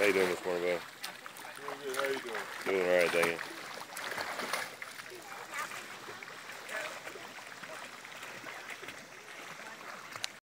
How you doing this morning, bud? Doing good. How you doing? Doing all right, thank you.